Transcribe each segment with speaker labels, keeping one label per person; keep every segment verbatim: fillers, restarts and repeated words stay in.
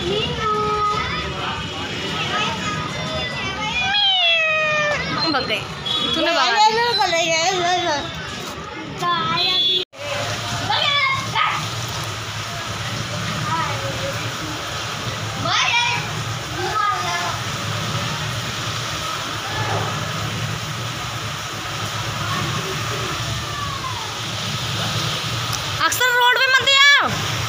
Speaker 1: Bug गई तूने बाहर अक्सर रोड पे मत आओ।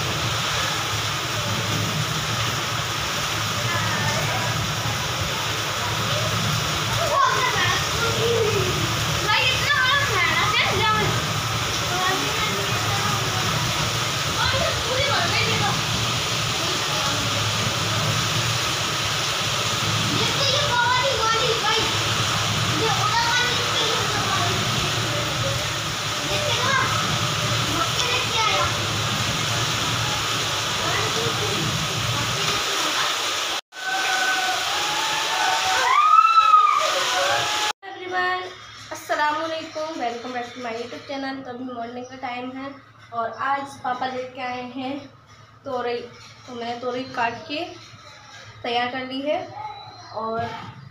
Speaker 1: अस्सलामुअलैकुम, welcome back to my YouTube channel. तो अभी मॉर्निंग का टाइम है और आज पापा लेके आए हैं तोरई। तो मैंने तोरई काट के तैयार कर ली है और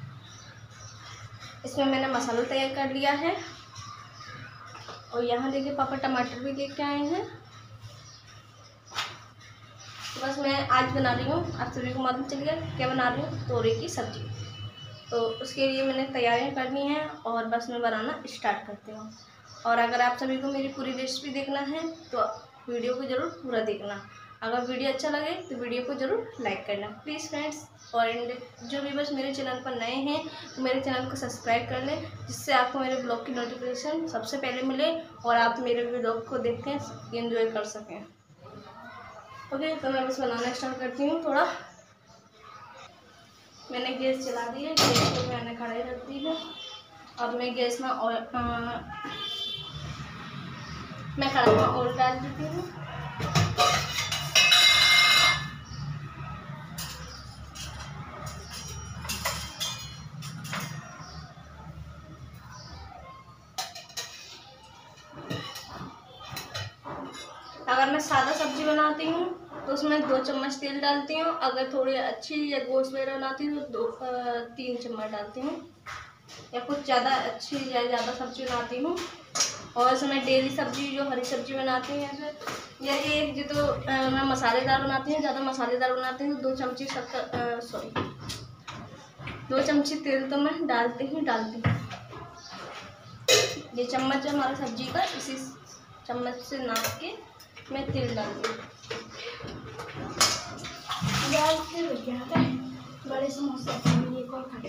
Speaker 1: इसमें मैंने मसाला तैयार कर लिया है। और यहाँ देखिए पापा टमाटर भी लेके आए हैं। तो बस मैं आज बना रही हूँ, आप सभी को मालूम चल गया क्या बना रही हूँ, तोरई की सब्ज़ी। तो उसके लिए मैंने तैयारियां करनी हैं और बस मैं बनाना स्टार्ट करती हूँ। और अगर आप सभी को मेरी पूरी रेसिपी देखना है तो वीडियो को ज़रूर पूरा देखना। अगर वीडियो अच्छा लगे तो वीडियो को ज़रूर लाइक करना प्लीज़ फ्रेंड्स। और जो भी बस मेरे चैनल पर नए हैं तो मेरे चैनल को सब्सक्राइब कर लें, जिससे आपको मेरे ब्लॉग की नोटिफिकेशन सबसे पहले मिले और आप मेरे ब्लॉग को देख के एंजॉय कर सकें। ओके, तो मैं बस बनाना स्टार्ट करती हूँ। थोड़ा मैंने गैस चला दी है, गैस को मैंने कढ़ाई रख दी है। अब मैं गैस में ऑयल मैं कढ़ाई में ऑयल डाल देती हूँ। अगर मैं सादा सब्जी बनाती हूँ तो उसमें दो चम्मच तेल डालती हूँ। अगर थोड़ी अच्छी या गोश्त वगैरह बनाती हूँ तो दो तीन चम्मच डालती हूँ, या कुछ ज़्यादा अच्छी या ज़्यादा सब्जी बनाती हूँ। और इसमें डेली सब्जी जो हरी सब्जी बनाती हूँ फिर या एक जो तो आ, मैं मसालेदार बनाती हूँ, ज़्यादा मसालेदार बनाती हूँ, दो चमची शक्कर सॉरी दो चमची तेल तो मैं डालती ही डालती हूँ। ये चम्मच है हमारा सब्जी का, इसी चम्मच से नाप के मैं तेल डालती हूँ। बड़े समोसे एक और खा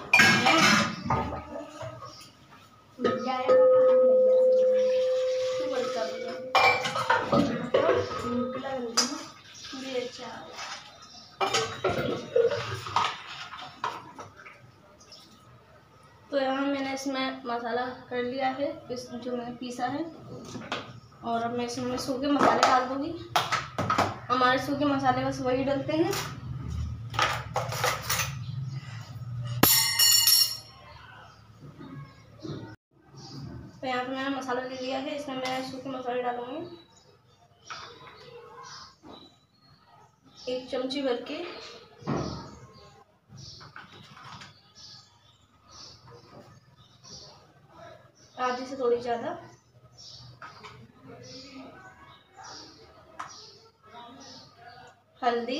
Speaker 1: तो यहाँ मैंने इसमें मसाला कर लिया है, इस जो मैंने पीसा है। और अब मैं इसमें सूखे मसाले डाल दूँगी। हमारे सूखे मसाले बस वही डलते हैं। तो यहाँ पे मैंने मसाला ले लिया है, इसमें मैं सूखे मसाले डालूँगी एक चमची भर के। आधी से थोड़ी ज़्यादा हल्दी,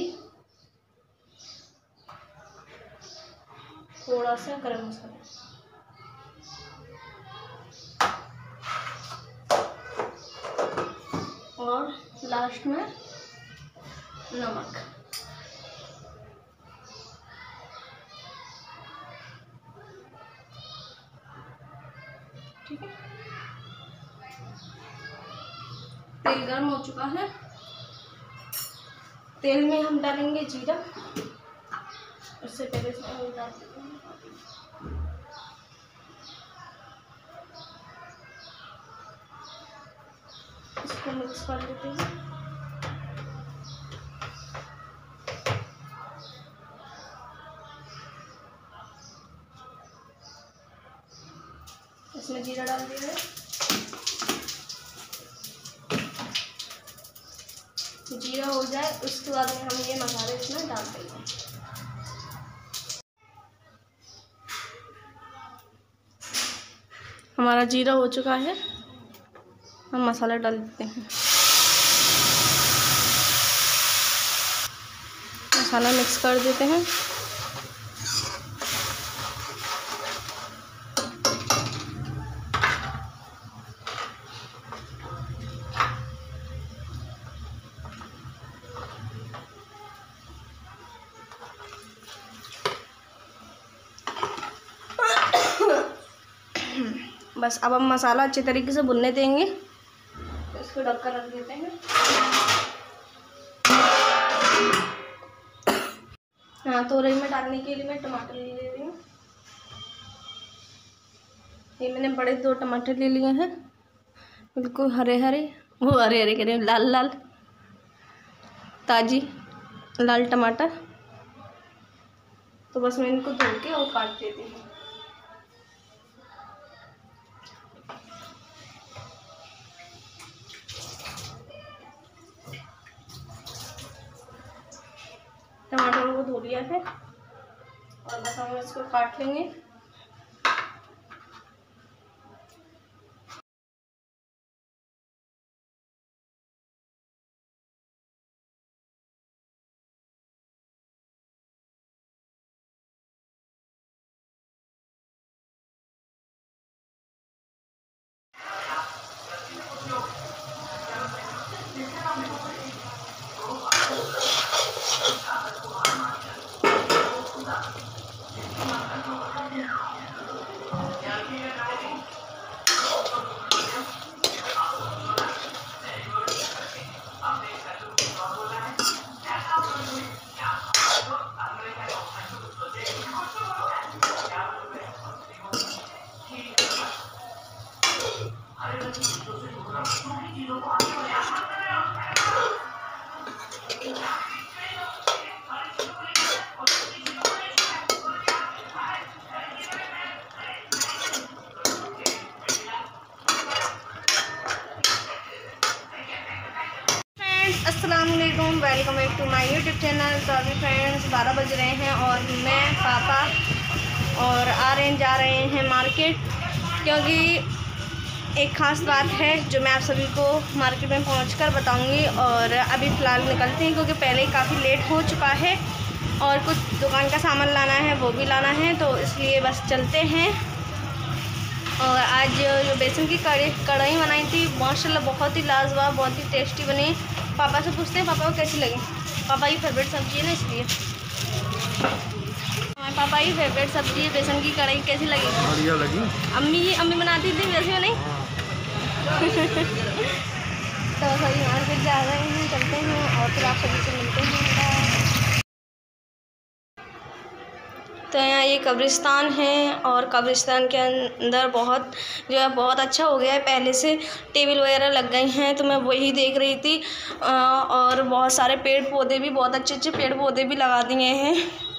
Speaker 1: थोड़ा सा गरम मसाला और लास्ट में नमक। ठीक है, तेल गर्म हो चुका है। तेल में हम डालेंगे जीरा। उससे पहले इसमें हम डाल देते हैं इसको मिक्स कर देते हैं। इसमें जीरा डाल दिया है। जीरा हो जाए उसके बाद में हम ये मसाले इसमें डाल दें। हमारा जीरा हो चुका है, हम मसाला डाल देते हैं। मसाला मिक्स कर देते हैं। बस अब हम मसाला अच्छे तरीके से भुनने देंगे, तो इसको ढककर रख देते हैं। हाँ, तोरई में डालने के लिए मैं टमाटर ले ले रही हूँ। ये मैंने बड़े दो टमाटर ले लिए हैं, बिल्कुल हरे हरे, वो हरे हरे कह रहे हैं, लाल लाल ताजी लाल टमाटर। तो बस मैं इनको धो के और काट देती हूँ। टमाटर को धो लिया है और बस हम इसको काट लेंगे। अस्सलाम वालेकुम, welcome back to my YouTube channel. तो अभी फ्रेंड्स बारह बज रहे हैं और मैं पापा और आ रहे हैं जा रहे हैं मार्केट, क्योंकि एक ख़ास बात है जो मैं आप सभी को मार्केट में पहुंचकर बताऊंगी। और अभी फ़िलहाल निकलते हैं क्योंकि पहले ही काफ़ी लेट हो चुका है और कुछ दुकान का सामान लाना है, वो भी लाना है, तो इसलिए बस चलते हैं। और आज जो बेसन की कड़ी कढ़ाई बनाई थी माशाल्लाह बहुत ही लाजवाब, बहुत ही टेस्टी बनी। पापा से पूछते हैं पापा को कैसी लगी। पापा की फेवरेट सब्ज़ी है ना, इसलिए हमारे पापा की फेवरेट सब्ज़ी है बेसन की कढ़ाई। कैसी लगी? बढ़िया लगी। अम्मी अम्मी बनाती थी वैसे में नहीं। तो सभी मार्केट जा रहे हैं, चलते हैं और फिर आप सभी से मिलते हैं। तो यहाँ ये कब्रिस्तान है और कब्रिस्तान के अंदर बहुत जो है बहुत अच्छा हो गया है, पहले से टेबल वगैरह लग गई हैं, तो मैं वही देख रही थी। और बहुत सारे पेड़ पौधे भी, बहुत अच्छे अच्छे पेड़ पौधे भी लगा दिए हैं।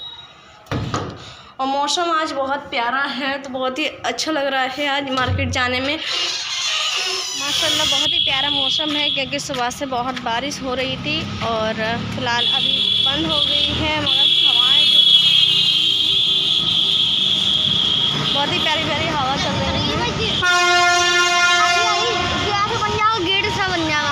Speaker 1: और मौसम आज बहुत प्यारा है, तो बहुत ही अच्छा लग रहा है आज मार्केट जाने में। माशाल्लाह बहुत ही प्यारा मौसम है, क्योंकि सुबह से बहुत बारिश हो रही थी और फ़िलहाल अभी बंद हो गई है, मगर हवाएं जो बहुत ही प्यारी प्यारी हवा चल रही है। गेट सा बन जाएगा।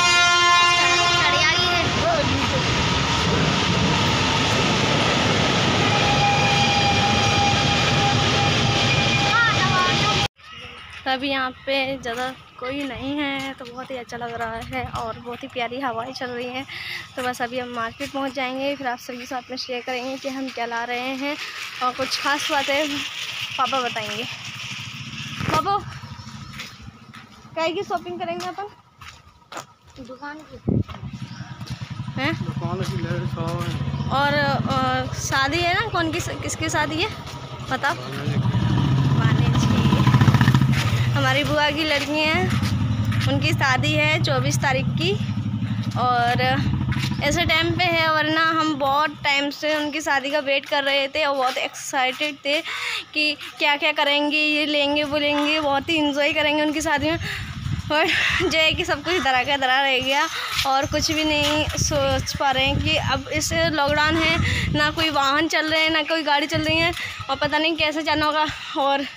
Speaker 1: अभी यहाँ पे ज़्यादा कोई नहीं है, तो बहुत ही अच्छा लग रहा है और बहुत ही प्यारी हवाएं चल रही हैं। तो बस अभी हम मार्केट पहुँच जाएंगे, फिर आप सभी साथ में शेयर करेंगे कि हम क्या ला रहे हैं और कुछ खास बातें पापा बताएंगे। पापा क्या की शॉपिंग करेंगे अपन? दुकान की हैं? दुकान की। और आ, शादी है ना, कौन की किसकी शादी है बताओ? माने जी, हमारी बुआ की लड़की हैं, उनकी शादी है चौबीस तारीख की। और ऐसे टाइम पे है, वरना हम बहुत टाइम से उनकी शादी का वेट कर रहे थे और बहुत एक्साइटेड थे कि क्या क्या करेंगे, ये लेंगे वो लेंगे, बहुत ही इंजॉय करेंगे उनकी शादी में। और जो है कि सब कुछ धरा का धरा रह गया और कुछ भी नहीं सोच पा रहे हैं कि अब इस लॉकडाउन है, ना कोई वाहन चल रहे हैं, ना कोई गाड़ी चल रही है और पता नहीं कैसे जाना होगा। और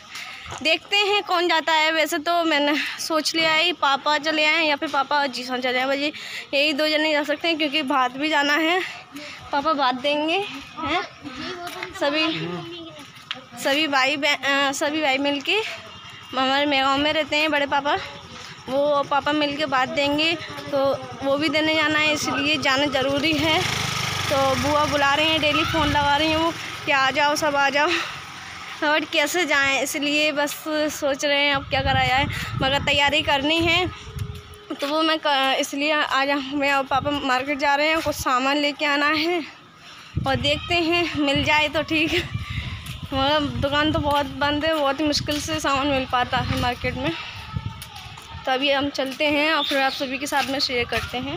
Speaker 1: देखते हैं कौन जाता है। वैसे तो मैंने सोच लिया है पापा चले आए या फिर पापा जीसन चले आए, बजे यही दो जने जा सकते हैं क्योंकि भात भी जाना है। पापा भात देंगे हैं सभी सभी भाई सभी भाई मिल के हमारे गाँव में रहते हैं बड़े पापा, वो पापा मिल के बात देंगे तो वो भी देने जाना है, इसलिए जाना ज़रूरी है। तो बुआ बुला रही हैं, डेली फ़ोन लगा रही हूँ कि आ जाओ सब आ जाओ, और कैसे जाएं, इसलिए बस सोच रहे हैं अब क्या करा जाए, मगर तैयारी करनी है। तो वो मैं इसलिए आज मैं और पापा मार्केट जा रहे हैं, कुछ सामान लेके आना है और देखते हैं मिल जाए तो ठीक, मगर दुकान तो बहुत बंद है, बहुत ही मुश्किल से सामान मिल पाता है मार्केट में। तो अभी हम चलते हैं और फिर आप सभी के साथ में शेयर करते हैं।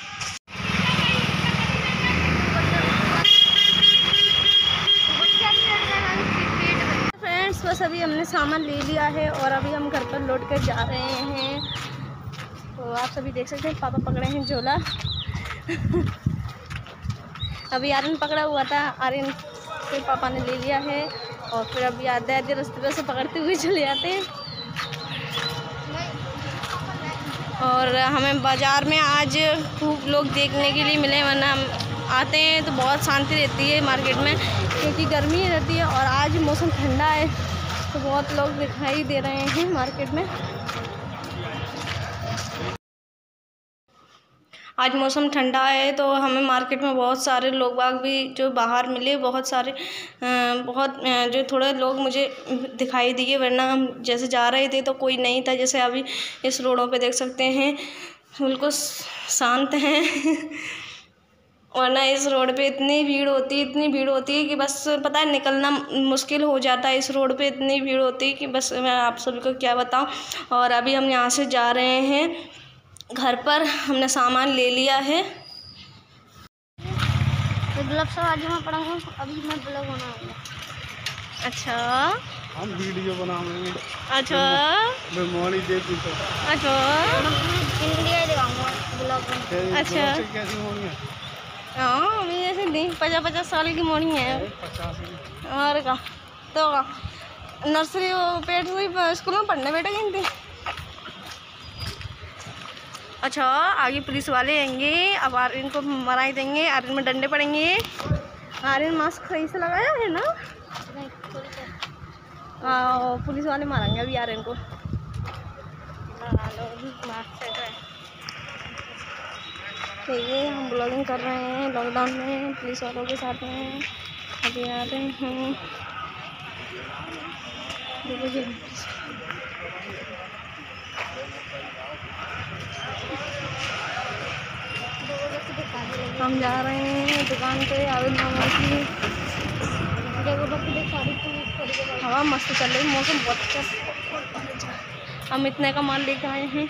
Speaker 1: फ्रेंड्स बस अभी हमने सामान ले लिया है और अभी हम घर पर लौट कर जा रहे हैं। तो आप सभी देख सकते हैं पापा पकड़े हैं झोला अभी आर्यन पकड़ा हुआ था, आर्यन फिर पापा ने ले लिया है और फिर अभी आधे आधे रास्ते पे से पकड़ते हुए चले जाते हैं। और हमें बाज़ार में आज खूब लोग देखने के लिए मिले, वरना हम आते हैं तो बहुत शांति रहती है मार्केट में क्योंकि गर्मी रहती है और आज मौसम ठंडा है तो बहुत लोग दिखाई दे रहे हैं मार्केट में। आज मौसम ठंडा है तो हमें मार्केट में बहुत सारे लोग बाग भी जो बाहर मिले, बहुत सारे बहुत जो थोड़े लोग मुझे दिखाई दिए, वरना हम जैसे जा रहे थे तो कोई नहीं था। जैसे अभी इस रोडों पे देख सकते हैं बिल्कुल शांत हैं वरना इस रोड पे इतनी भीड़ होती है इतनी भीड़ होती है कि बस पता है निकलना मुश्किल हो जाता है। इस रोड पे इतनी भीड़ होती है कि बस मैं आप सभी को क्या बताऊं। और अभी हम यहाँ से जा रहे हैं घर पर, हमने सामान ले लिया है।
Speaker 2: तो ग्लव्स आज मैं पढ़ाऊँ, अभी मैं ब्लॉग बनाऊंगा।
Speaker 1: अच्छा
Speaker 3: हम वीडियो बनाएंगे।
Speaker 1: अच्छा
Speaker 3: मैं मोनी देती तो
Speaker 1: अच्छा
Speaker 2: इंडिया दिखाऊंगा ब्लॉग।
Speaker 1: अच्छा
Speaker 3: कैसी मोनी है?
Speaker 1: हाँ अभी ऐसे नहीं, पचास पचास साल की मोनी है और का तो का नर्सरी पेट से स्कूल में पढ़ने बैठे गई थी। अच्छा आगे पुलिस वाले आएंगे, अब आर्यन को मराई देंगे, आर्यन में डंडे पड़ेंगे। आर्यन मास्क सही से लगाया है ना? आ, पुलिस वाले मारेंगे अभी आर्यन को। तो ये हम ब्लॉगिंग कर रहे हैं लॉकडाउन में पुलिस वालों के साथ में, अभी आ रहे हैं। हम जा रहे हैं दुकान पे आविद मामा की। हवा मस्त चल रही, मौसम बहुत अच्छा। हम इतने का माल लेकर आए हैं।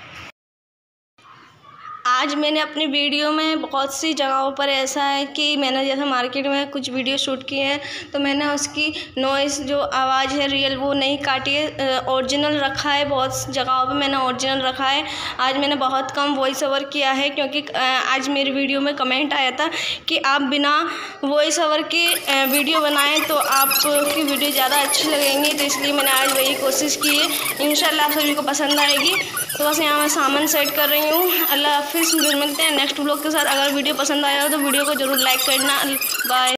Speaker 1: आज मैंने अपनी वीडियो में बहुत सी जगहों पर ऐसा है कि मैंने जैसे मार्केट में कुछ वीडियो शूट किए हैं तो मैंने उसकी नॉइस जो आवाज़ है रियल वो नहीं काटी है, ओरिजिनल रखा है। बहुत जगहों पे मैंने ओरिजिनल रखा है। आज मैंने बहुत कम वॉइस ओवर किया है क्योंकि आज मेरी वीडियो में कमेंट आया था कि आप बिना वॉइस ओवर के वीडियो बनाएँ तो आपकी वीडियो ज़्यादा अच्छी लगेंगी, तो इसलिए मैंने आज वही कोशिश की है। इंशाल्लाह आप सभी को पसंद आएगी। तो बस यहाँ मैं सामान सेट कर रही हूँ। अल्लाह हाफिज़, फिर मिलते हैं नेक्स्ट व्लॉग के साथ। अगर वीडियो पसंद आया हो तो वीडियो को ज़रूर लाइक करना। बाय।